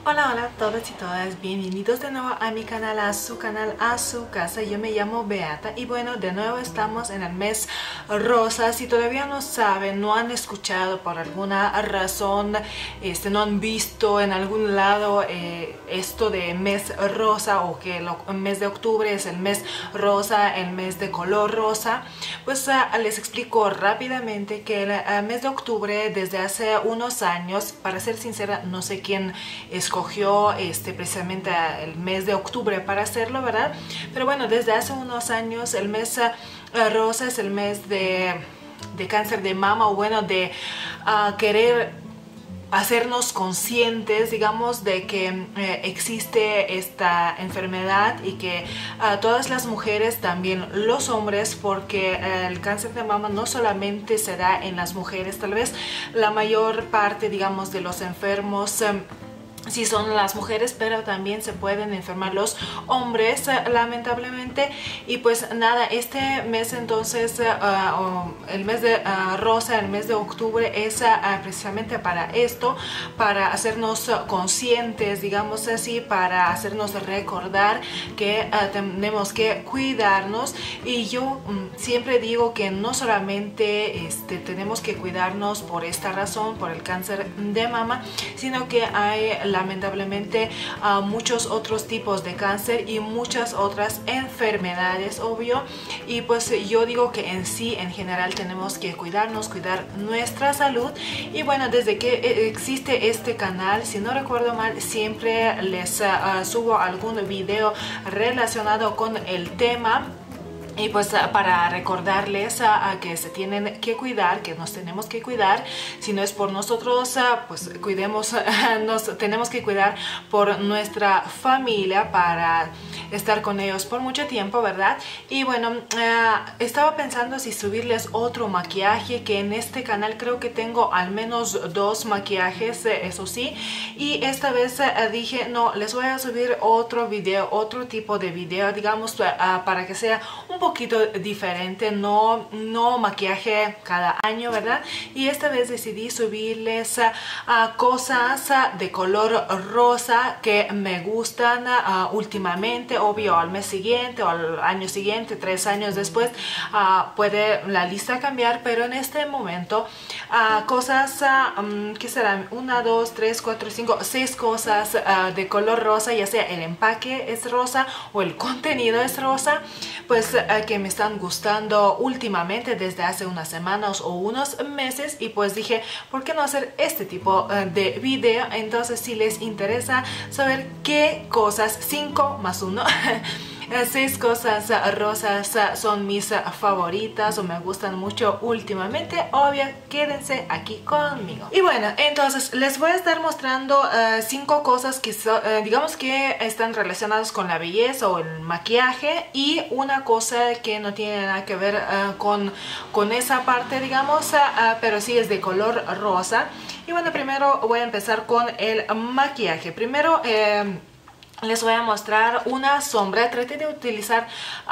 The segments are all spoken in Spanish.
Hola, hola a todos y todas, bienvenidos de nuevo a mi canal, a su canal, a su casa. Yo me llamo Beata y bueno, de nuevo estamos en el mes rosa. Si todavía no saben, no han escuchado por alguna razón, no han visto en algún lado esto de mes rosa, o que el mes de octubre es el mes rosa, el mes de color rosa, pues les explico rápidamente que el mes de octubre desde hace unos años, para ser sincera, no sé quién escogió precisamente el mes de octubre para hacerlo, ¿verdad? Pero bueno, desde hace unos años el mes rosa es el mes de cáncer de mama, o bueno, de querer hacernos conscientes, digamos, de que existe esta enfermedad, y que todas las mujeres, también los hombres, porque el cáncer de mama no solamente se da en las mujeres, tal vez la mayor parte, digamos, de los enfermos sí son las mujeres, pero también se pueden enfermar los hombres, lamentablemente. Y pues nada, este mes entonces, el mes de rosa, el mes de octubre, es precisamente para esto, para hacernos conscientes, digamos así, para hacernos recordar que tenemos que cuidarnos. Y yo siempre digo que no solamente tenemos que cuidarnos por esta razón, por el cáncer de mama, sino que hay lamentablemente muchos otros tipos de cáncer y muchas otras enfermedades, obvio. Y pues yo digo que en sí, en general, tenemos que cuidarnos, cuidar nuestra salud. Y bueno, desde que existe este canal, si no recuerdo mal, siempre les subo algún video relacionado con el tema. Y pues para recordarles que se tienen que cuidar, que nos tenemos que cuidar. Si no es por nosotros, pues cuidemos, nos tenemos que cuidar por nuestra familia, para estar con ellos por mucho tiempo, ¿verdad? Y bueno, estaba pensando si subirles otro maquillaje, que en este canal creo que tengo al menos 2 maquillajes, eso sí. Y esta vez dije, no, les voy a subir otro video, otro tipo de video, digamos, para que sea un poquito diferente, no maquillaje cada año, ¿verdad? Y esta vez decidí subirles cosas de color rosa que me gustan últimamente. Obvio, al mes siguiente o al año siguiente, 3 años después, puede la lista cambiar, pero en este momento cosas que serán 1, 2, 3, 4, 5, 6 cosas de color rosa, ya sea el empaque es rosa o el contenido es rosa, pues que me están gustando últimamente desde hace unas semanas o unos meses. Y pues dije, ¿por qué no hacer este tipo de video? Entonces, si les interesa saber qué cosas, 5 más 1 6 cosas rosas son mis favoritas o me gustan mucho últimamente, obvio, quédense aquí conmigo. Y bueno, entonces les voy a estar mostrando 5 cosas que digamos que están relacionadas con la belleza o el maquillaje, y una cosa que no tiene nada que ver con esa parte, digamos, pero sí es de color rosa. Y bueno, primero voy a empezar con el maquillaje. Primero les voy a mostrar una sombra. Traté de utilizar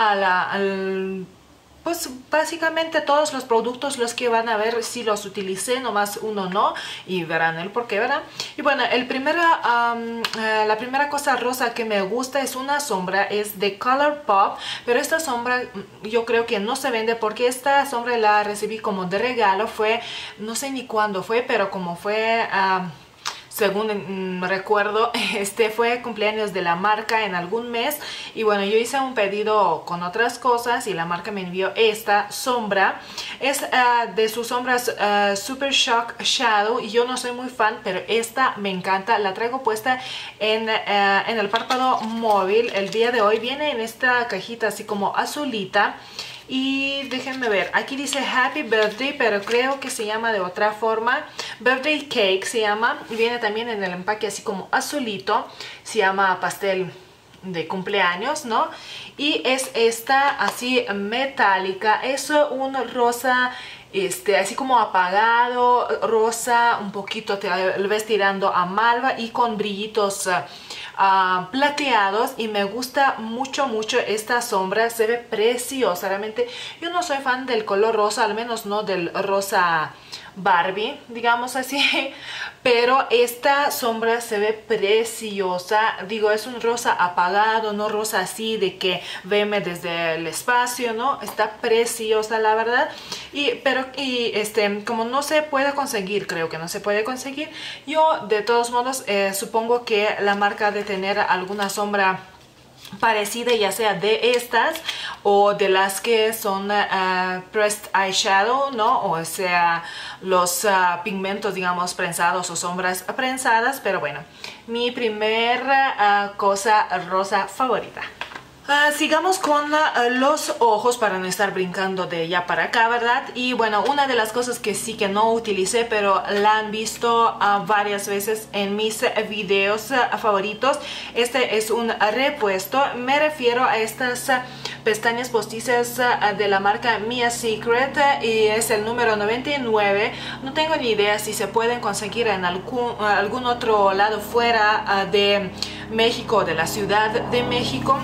pues básicamente todos los productos, los que van a ver si los utilicé, nomás uno no, y verán el por qué, ¿verdad? Y bueno, la primera cosa rosa que me gusta es una sombra, es de ColourPop, pero esta sombra yo creo que no se vende, porque esta sombra la recibí como de regalo, fue, no sé ni cuándo fue, pero como fue según recuerdo, fue cumpleaños de la marca en algún mes. Y bueno, yo hice un pedido con otras cosas y la marca me envió esta sombra. Es de sus sombras Super Shock Shadow, y yo no soy muy fan, pero esta me encanta. La traigo puesta en el párpado móvil el día de hoy. Viene en esta cajita así como azulita. Y déjenme ver, aquí dice Happy Birthday, pero creo que se llama de otra forma. Birthday Cake se llama. Y viene también en el empaque así como azulito. Se llama pastel de cumpleaños, ¿no? Y es esta así metálica. Es un rosa así como apagado, rosa, un poquito te ves tirando a malva y con brillitos plateados, y me gusta mucho esta sombra. Se ve preciosa, realmente. Yo no soy fan del color rosa, al menos no del rosa Barbie, digamos así, pero esta sombra se ve preciosa. Digo, es un rosa apagado, no rosa así de que veme desde el espacio, ¿no? Está preciosa, la verdad. Pero como no se puede conseguir, creo que no se puede conseguir, yo de todos modos supongo que la marca ha de tener alguna sombra parecida, ya sea de estas o de las que son pressed eyeshadow, ¿no? O sea, los pigmentos, digamos, prensados o sombras prensadas. Pero bueno, mi primer cosa rosa favorita. Sigamos con los ojos para no estar brincando de allá para acá, ¿verdad? Y bueno, una de las cosas que sí que no utilicé, pero la han visto varias veces en mis videos favoritos. Este es un repuesto. Me refiero a estas pestañas postizas de la marca Mia Secret y es el número 99. No tengo ni idea si se pueden conseguir en algún otro lado fuera de México, de la Ciudad de México.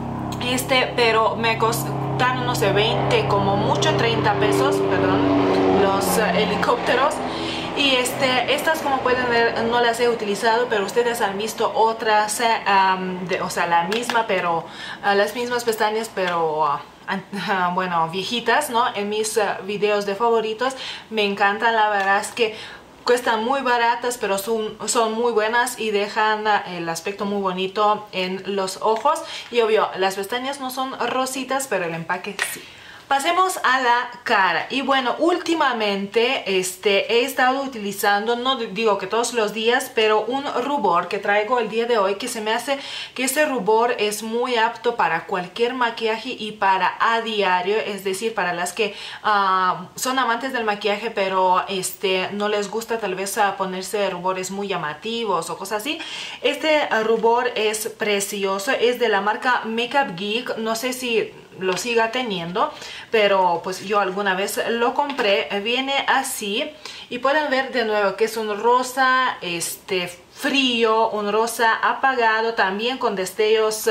Pero me costaron, no sé, 20, como mucho 30 pesos, perdón, los helicópteros. Y estas, como pueden ver, no las he utilizado, pero ustedes han visto otras, o sea, la misma, pero las mismas pestañas, pero bueno, viejitas, ¿no? En mis videos de favoritos. Me encantan, la verdad es que cuestan muy baratas, pero son muy buenas y dejan el aspecto muy bonito en los ojos. Y obvio, las pestañas no son rositas, pero el empaque sí. Pasemos a la cara. Y bueno, últimamente he estado utilizando, no digo que todos los días, pero un rubor que traigo el día de hoy, que se me hace que este rubor es muy apto para cualquier maquillaje y para a diario. Es decir, para las que son amantes del maquillaje, pero no les gusta tal vez ponerse rubores muy llamativos o cosas así. Este rubor es precioso, es de la marca Makeup Geek. No sé si lo siga teniendo, pero pues yo alguna vez lo compré. Viene así y pueden ver de nuevo que es un rosa frío, un rosa apagado, también con destellos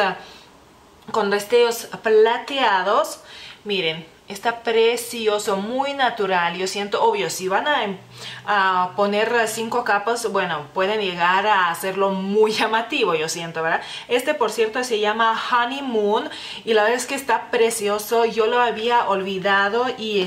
plateados. Miren, está precioso, muy natural. Yo siento, obvio, si van a poner 5 capas, bueno, pueden llegar a hacerlo muy llamativo, yo siento, ¿verdad? Por cierto, se llama Honeymoon y la verdad es que está precioso. Yo lo había olvidado y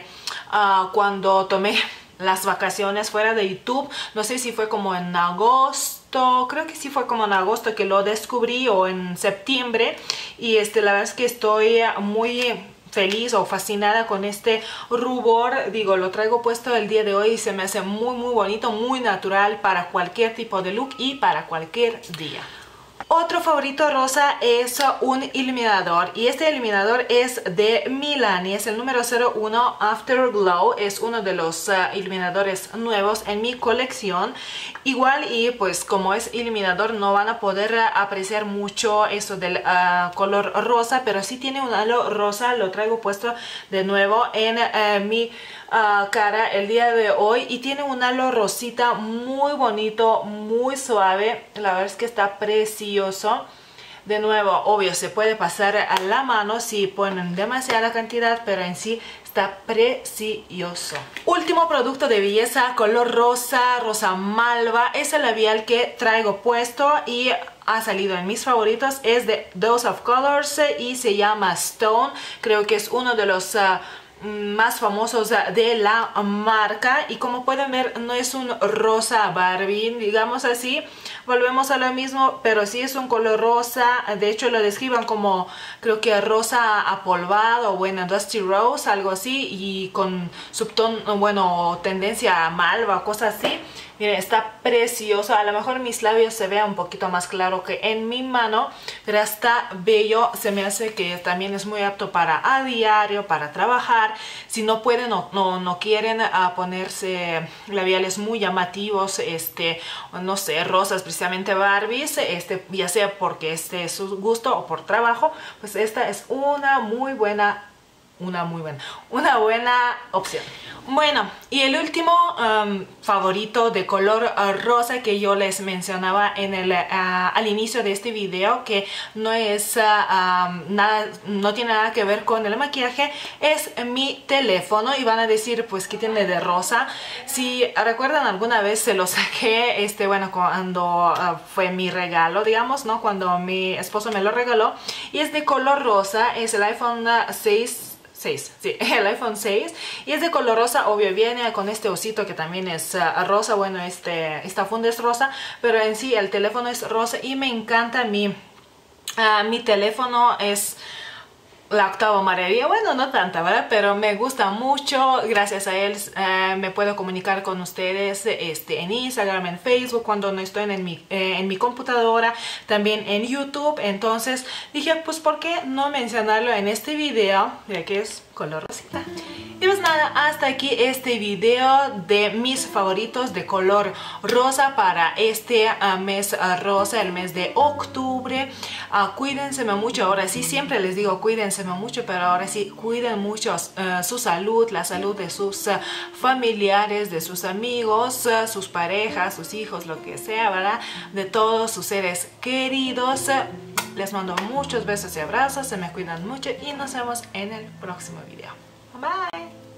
cuando tomé las vacaciones fuera de YouTube, no sé si fue como en agosto, creo que sí fue como en agosto que lo descubrí, o en septiembre, y la verdad es que estoy muy feliz o fascinada con este rubor. Digo, lo traigo puesto el día de hoy y se me hace muy muy bonito, muy natural para cualquier tipo de look y para cualquier día. Otro favorito rosa es un iluminador, y este iluminador es de Milani, es el número 01 Afterglow. Es uno de los iluminadores nuevos en mi colección. Igual, y pues como es iluminador no van a poder apreciar mucho eso del color rosa, pero sí tiene un halo rosa. Lo traigo puesto de nuevo en mi cara el día de hoy y tiene un halo rosita muy bonito, muy suave. La verdad es que está precioso. De nuevo, obvio, se puede pasar a la mano si ponen demasiada cantidad, pero en sí está precioso. Último producto de belleza, color rosa, rosa malva. Es el labial que traigo puesto y ha salido en mis favoritos. Es de Dose of Colors y se llama Stone. Creo que es uno de los más famosos de la marca, y como pueden ver no es un rosa Barbie, digamos así. Volvemos a lo mismo, pero sí es un color rosa. De hecho lo describan como, creo que rosa apolvado o bueno, Dusty Rose, algo así, y con subtono, bueno, tendencia a malva, cosas así. Miren, está precioso. A lo mejor mis labios se vean un poquito más claro que en mi mano, pero está bello. Se me hace que también es muy apto para a diario, para trabajar. Si no pueden o no quieren ponerse labiales muy llamativos, no sé, rosas, precisamente Barbies, ya sea porque es su gusto o por trabajo, pues esta es una muy buena una buena opción. Bueno, y el último favorito de color rosa que yo les mencionaba en al inicio de este video, que no es no tiene nada que ver con el maquillaje, es mi teléfono. Y van a decir, pues, ¿qué tiene de rosa? Si recuerdan, alguna vez se lo saqué, bueno, cuando fue mi regalo, digamos, ¿no? Cuando mi esposo me lo regaló, y es de color rosa. Es el iPhone 6, sí, el iPhone 6, y es de color rosa. Obvio, viene con este osito que también es rosa. Bueno, esta funda es rosa, pero en sí el teléfono es rosa y me encanta. Mi teléfono es la octava maravilla. Bueno, no tanta, ¿verdad? Pero me gusta mucho. Gracias a él me puedo comunicar con ustedes en Instagram, en Facebook, cuando no estoy en mi computadora, también en YouTube. Entonces dije, pues, ¿por qué no mencionarlo en este video? Ya que es color rosita. Y pues nada, hasta aquí este video de mis favoritos de color rosa para este mes rosa, el mes de octubre. Cuídense mucho. Ahora sí, siempre les digo cuídense mucho, pero ahora sí, cuiden mucho su salud, la salud de sus familiares, de sus amigos, sus parejas, sus hijos, lo que sea, ¿verdad? De todos sus seres queridos. Les mando muchos besos y abrazos, se me cuidan mucho y nos vemos en el próximo video. Bye.